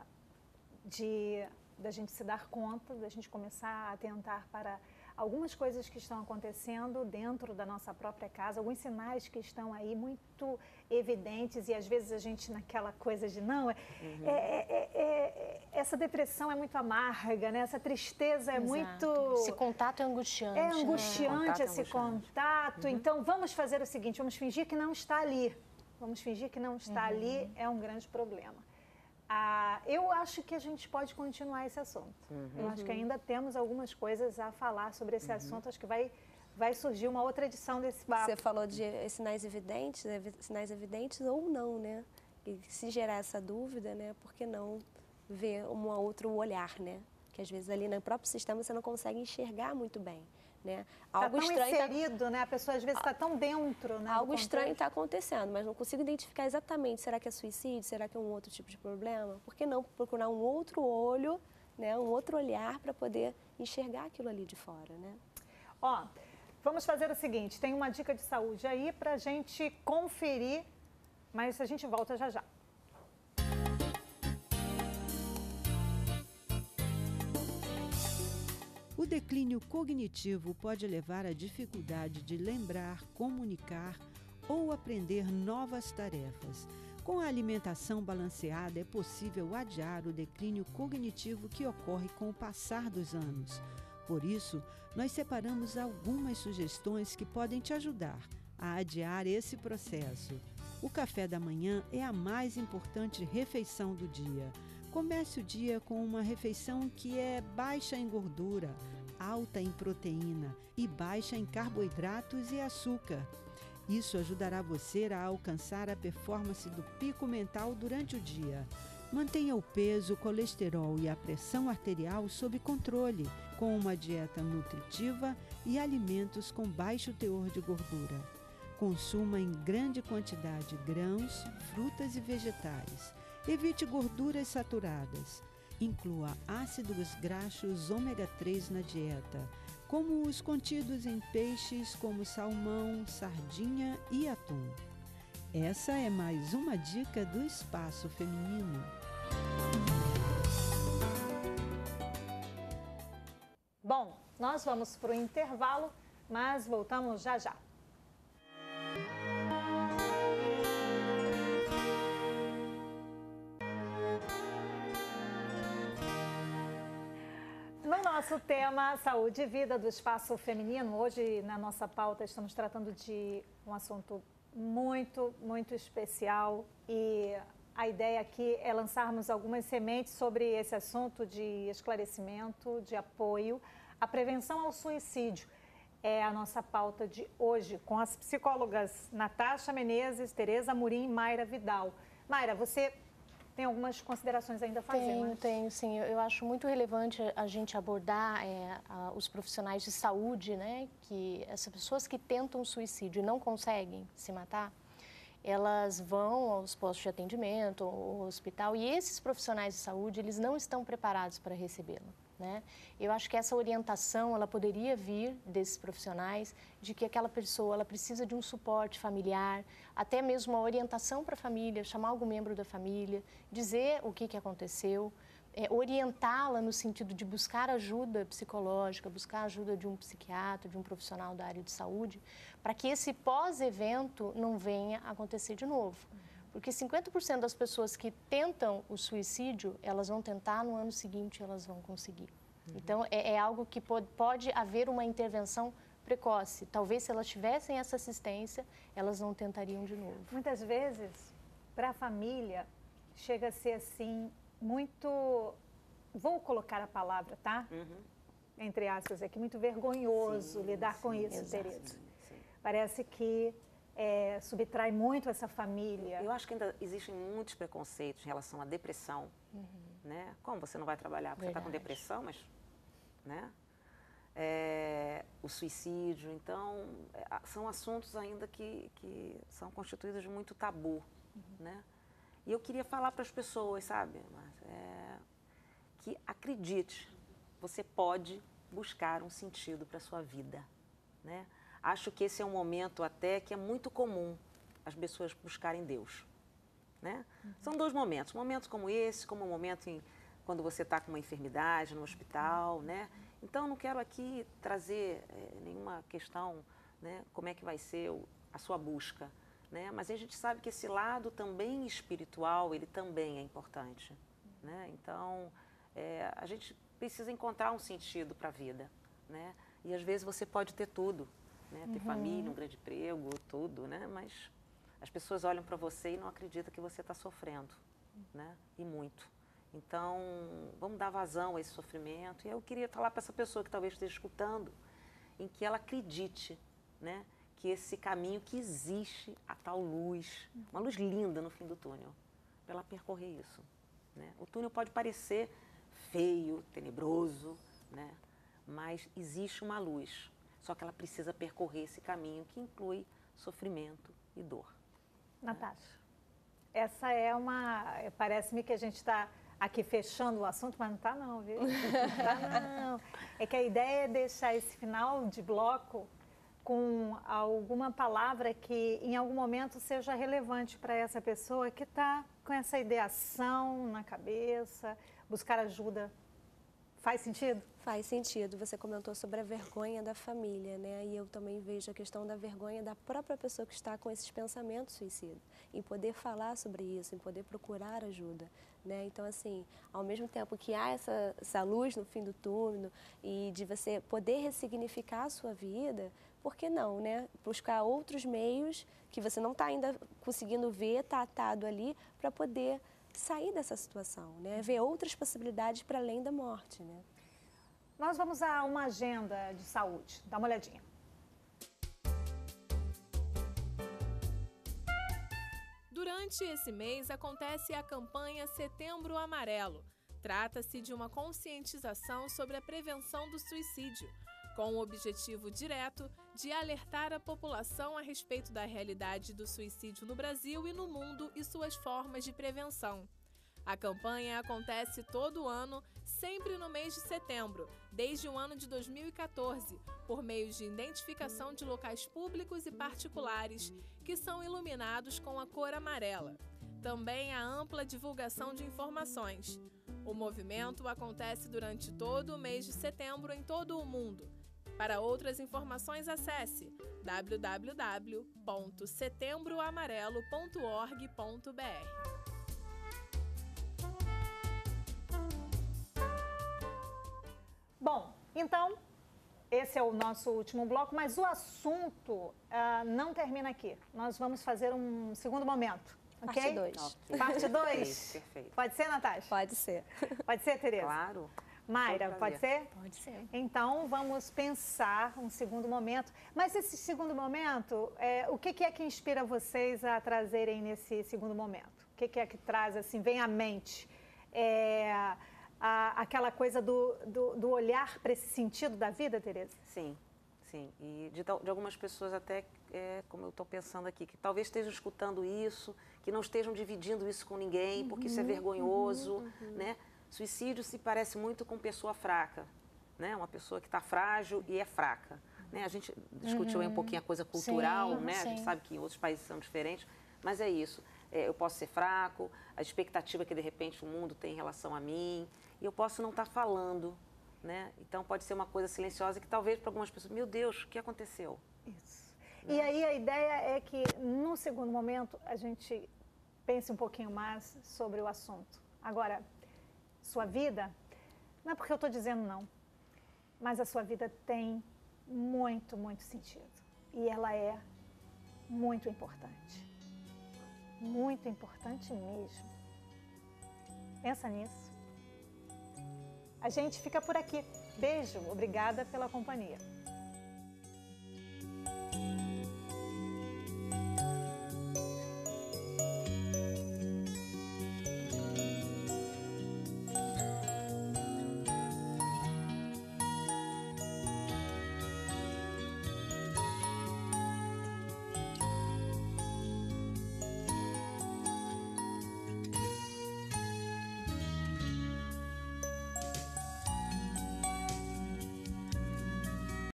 de da gente se dar conta, da gente começar a atentar para algumas coisas que estão acontecendo dentro da nossa própria casa, alguns sinais que estão aí muito evidentes e às vezes a gente naquela coisa de não, é, uhum. é, é, é, é, essa depressão é muito amarga, né? Essa tristeza é Exato. muito... Esse contato é angustiante. É angustiante né? esse contato, contato. Uhum. Então vamos fazer o seguinte, vamos fingir que não está ali. Vamos fingir que não está uhum. ali, é um grande problema. Ah, eu acho que a gente pode continuar esse assunto. Uhum. Eu acho que ainda temos algumas coisas a falar sobre esse uhum. assunto. Acho que vai, vai surgir uma outra edição desse papo. Você falou de sinais evidentes, sinais evidentes ou não, né? E se gerar essa dúvida, né? Por que não ver um outro olhar, né? Que às vezes ali no próprio sistema você não consegue enxergar muito bem. Né? Algo tá tão estranho inserido, tá... né? A pessoa às vezes está tão dentro, né? Algo estranho está acontecendo, mas não consigo identificar exatamente. Será que é suicídio? Será que é um outro tipo de problema? Por que não procurar um outro olho, né? Um outro olhar para poder enxergar aquilo ali de fora, né? Ó, vamos fazer o seguinte, tem uma dica de saúde aí para a gente conferir, mas a gente volta já já. O declínio cognitivo pode levar à dificuldade de lembrar, comunicar ou aprender novas tarefas. Com a alimentação balanceada, é possível adiar o declínio cognitivo que ocorre com o passar dos anos. Por isso, nós separamos algumas sugestões que podem te ajudar a adiar esse processo. O café da manhã é a mais importante refeição do dia. Comece o dia com uma refeição que é baixa em gordura, alta em proteína e baixa em carboidratos e açúcar. Isso ajudará você a alcançar a performance do pico mental durante o dia. Mantenha o peso, o colesterol e a pressão arterial sob controle, com uma dieta nutritiva e alimentos com baixo teor de gordura. Consuma em grande quantidade grãos, frutas e vegetais. Evite gorduras saturadas. Inclua ácidos graxos ômega três na dieta, como os contidos em peixes como salmão, sardinha e atum. Essa é mais uma dica do Espaço Feminino. Bom, nós vamos para o intervalo, mas voltamos já já. No nosso tema Saúde e Vida do Espaço Feminino. Hoje, na nossa pauta, estamos tratando de um assunto muito, muito especial e a ideia aqui é lançarmos algumas sementes sobre esse assunto de esclarecimento, de apoio, a prevenção ao suicídio. É a nossa pauta de hoje, com as psicólogas Natasha Menezes, Tereza Amorim e Mayra Vidal. Mayra, você tem algumas considerações ainda a fazer? Tenho, mas... tenho, sim. Eu acho muito relevante a gente abordar é, a, os profissionais de saúde, né? Que essas pessoas que tentam suicídio e não conseguem se matar, elas vão aos postos de atendimento, ao hospital, e esses profissionais de saúde, eles não estão preparados para recebê-lo, né? Eu acho que essa orientação, ela poderia vir desses profissionais, de que aquela pessoa, ela precisa de um suporte familiar, até mesmo uma orientação para a família, chamar algum membro da família, dizer o que, que aconteceu, é, orientá-la no sentido de buscar ajuda psicológica, buscar ajuda de um psiquiatra, de um profissional da área de saúde, para que esse pós-evento não venha a acontecer de novo. Porque cinquenta por cento das pessoas que tentam o suicídio, elas vão tentar, no ano seguinte elas vão conseguir. Uhum. Então, é, é algo que pode, pode haver uma intervenção precoce. Talvez, se elas tivessem essa assistência, elas não tentariam de novo. Muitas vezes, para a família, chega a ser assim, muito... Vou colocar a palavra, tá? Uhum. Entre aspas, aqui, muito vergonhoso sim, lidar sim, com isso, Tereza. Parece que é, subtrai muito essa família. Eu acho que ainda existem muitos preconceitos em relação à depressão, uhum. né? Como você não vai trabalhar porque você está com depressão, mas, né? É, o suicídio, então, é, são assuntos ainda que, que são constituídos de muito tabu, uhum. né? E eu queria falar para as pessoas, sabe, é, que acredite, você pode buscar um sentido para a sua vida, né? Acho que esse é um momento até que é muito comum as pessoas buscarem Deus, né? Uhum. São dois momentos, momentos como esse, como um momento em, quando você está com uma enfermidade no hospital, uhum. né? Então, não quero aqui trazer é, nenhuma questão, né, como é que vai ser o, a sua busca, né? Mas a gente sabe que esse lado também espiritual, ele também é importante, uhum. né? Então, é, a gente precisa encontrar um sentido para a vida, né? E às vezes você pode ter tudo, né? Ter uhum. família, um grande emprego, tudo, né? Mas as pessoas olham para você e não acreditam que você está sofrendo, né? E muito. Então, vamos dar vazão a esse sofrimento. E eu queria falar para essa pessoa que talvez esteja escutando, em que ela acredite, né? Que esse caminho, que existe a tal luz, uma luz linda no fim do túnel, para ela percorrer isso, né? O túnel pode parecer feio, tenebroso, né? Mas existe uma luz. Só que ela precisa percorrer esse caminho que inclui sofrimento e dor. Natasha, né? Essa é uma... Parece-me que a gente está aqui fechando o assunto, mas não está não, viu? Não está não. É que a ideia é deixar esse final de bloco com alguma palavra que em algum momento seja relevante para essa pessoa que está com essa ideação na cabeça, buscar ajuda. Faz sentido? Faz sentido. Você comentou sobre a vergonha da família, né? E eu também vejo a questão da vergonha da própria pessoa que está com esses pensamentos suicidas, em poder falar sobre isso, em poder procurar ajuda, né? Então, assim, ao mesmo tempo que há essa, essa luz no fim do túnel e de você poder ressignificar a sua vida, por que não, né? Buscar outros meios que você não está ainda conseguindo ver, está atado ali, para poder sair dessa situação, né? Ver outras possibilidades para além da morte, né? Nós vamos a uma agenda de saúde. Dá uma olhadinha. Durante esse mês acontece a campanha Setembro Amarelo. Trata-se de uma conscientização sobre a prevenção do suicídio, com o objetivo direto de alertar a população a respeito da realidade do suicídio no Brasil e no mundo e suas formas de prevenção. A campanha acontece todo ano, sempre no mês de setembro, desde o ano de dois mil e quatorze, por meio de identificação de locais públicos e particulares que são iluminados com a cor amarela. Também a ampla divulgação de informações. O movimento acontece durante todo o mês de setembro em todo o mundo. Para outras informações, acesse w w w ponto setembro amarelo ponto org ponto b r. Bom, então, esse é o nosso último bloco, mas o assunto uh, não termina aqui. Nós vamos fazer um segundo momento, ok? Parte dois. Ok. Parte dois. Perfeito. Pode ser, Natasha? Pode ser. Pode ser, Tereza? Claro. Mayra, Todo pode prazer. ser? Pode ser. Então, vamos pensar um segundo momento. Mas esse segundo momento, é, o que, que é que inspira vocês a trazerem nesse segundo momento? O que, que é que traz, assim, vem à mente? É, a, aquela coisa do, do, do olhar para esse sentido da vida, Tereza? Sim, sim. E de, de algumas pessoas até, é, como eu estou pensando aqui, que talvez estejam escutando isso, que não estejam dividindo isso com ninguém, porque isso é vergonhoso, uhum, uhum. né? Suicídio se parece muito com pessoa fraca, né? Uma pessoa que está frágil e é fraca. Né? A gente discutiu Uhum. aí um pouquinho a coisa cultural, Sim, né? A gente sim. sabe que em outros países são diferentes, mas é isso. É, eu posso ser fraco, a expectativa que de repente o mundo tem em relação a mim, e eu posso não estar falando, né? Então pode ser uma coisa silenciosa que talvez para algumas pessoas, meu Deus, o que aconteceu? Isso. E aí a ideia é que, no segundo momento, a gente pense um pouquinho mais sobre o assunto. Agora, sua vida, não é porque eu estou dizendo não, mas a sua vida tem muito, muito sentido. E ela é muito importante. Muito importante mesmo. Pensa nisso. A gente fica por aqui. Beijo, obrigada pela companhia.